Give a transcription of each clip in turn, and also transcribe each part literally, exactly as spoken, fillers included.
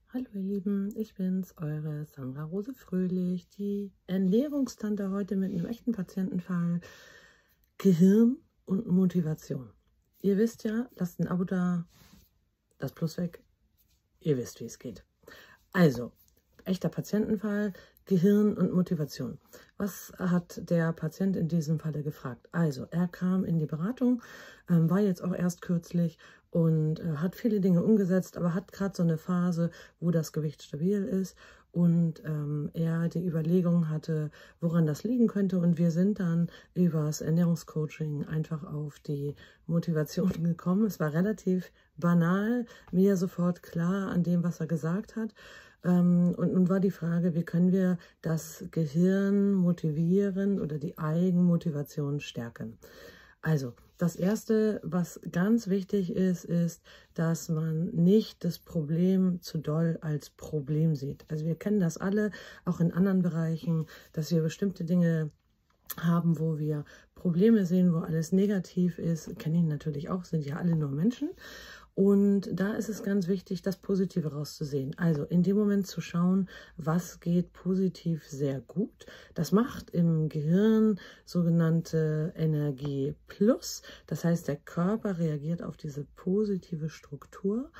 Hallo ihr Lieben, ich bin's, eure Sandra Rose Fröhlich, die Ernährungstante heute mit einem echten Patientenfall Gehirn und Motivation. Ihr wisst ja, lasst ein Abo da, das Plus weg, ihr wisst, wie es geht. Also, echter Patientenfall, Gehirn und Motivation. Was hat der Patient in diesem Falle gefragt? Also, er kam in die Beratung, ähm, war jetzt auch erst kürzlich und äh, hat viele Dinge umgesetzt, aber hat gerade so eine Phase, wo das Gewicht stabil ist und ähm, er die Überlegung hatte, woran das liegen könnte. Und wir sind dann übers Ernährungscoaching einfach auf die Motivation gekommen. Es war relativ banal, mir sofort klar an dem, was er gesagt hat. Und nun war die Frage, wie können wir das Gehirn motivieren oder die Eigenmotivation stärken? Also, das Erste, was ganz wichtig ist, ist, dass man nicht das Problem zu doll als Problem sieht. Also wir kennen das alle, auch in anderen Bereichen, dass wir bestimmte Dinge haben, wo wir Probleme sehen, wo alles negativ ist. Kennen ihn natürlich auch, sind ja alle nur Menschen. Und da ist es ganz wichtig, das Positive rauszusehen. Also in dem Moment zu schauen, was geht positiv sehr gut. Das macht im Gehirn sogenannte Energie Plus. Das heißt, der Körper reagiert auf diese positive Struktur.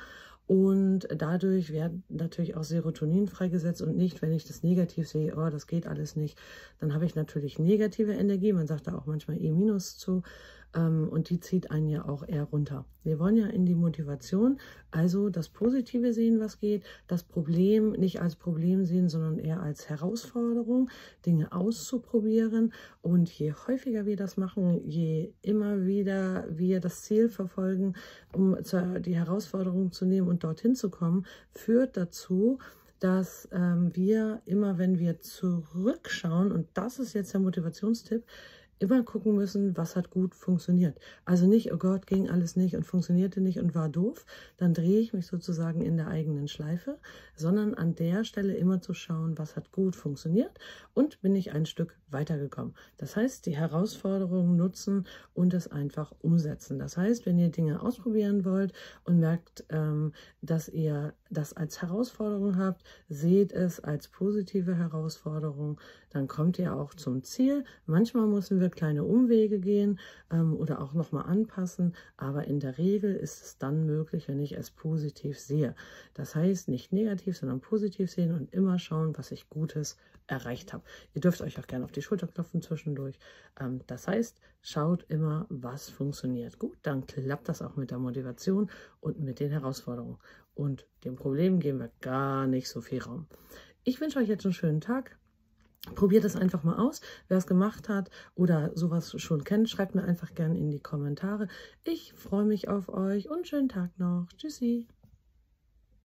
Und dadurch wird natürlich auch Serotonin freigesetzt und nicht, wenn ich das negativ sehe, oh, das geht alles nicht, dann habe ich natürlich negative Energie, man sagt da auch manchmal E minus zu, ähm, und die zieht einen ja auch eher runter. Wir wollen ja in die Motivation, also das Positive sehen, was geht, das Problem nicht als Problem sehen, sondern eher als Herausforderung, Dinge auszuprobieren. Und je häufiger wir das machen, je immer wieder wir das Ziel verfolgen, um die Herausforderung zu nehmen und dorthin zu kommen, führt dazu, dass ähm, wir immer, wenn wir zurückschauen, und das ist jetzt der Motivationstipp, immer gucken müssen, was hat gut funktioniert. Also nicht, oh Gott, ging alles nicht und funktionierte nicht und war doof, dann drehe ich mich sozusagen in der eigenen Schleife, sondern an der Stelle immer zu schauen, was hat gut funktioniert und bin ich ein Stück weitergekommen. Das heißt, die Herausforderungen nutzen und es einfach umsetzen. Das heißt, wenn ihr Dinge ausprobieren wollt und merkt, ähm, dass ihr das als Herausforderung habt, seht es als positive Herausforderung, dann kommt ihr auch zum Ziel. Manchmal müssen wir kleine Umwege gehen ähm, oder auch nochmal anpassen, aber in der Regel ist es dann möglich, wenn ich es positiv sehe. Das heißt, nicht negativ, sondern positiv sehen und immer schauen, was ich Gutes erreicht habe. Ihr dürft euch auch gerne auf die Schulter klopfen zwischendurch. Ähm, das heißt, schaut immer, was funktioniert. Gut, dann klappt das auch mit der Motivation und mit den Herausforderungen. Und dem Problem geben wir gar nicht so viel Raum. Ich wünsche euch jetzt einen schönen Tag. Probiert es einfach mal aus. Wer es gemacht hat oder sowas schon kennt, schreibt mir einfach gerne in die Kommentare. Ich freue mich auf euch und schönen Tag noch. Tschüssi.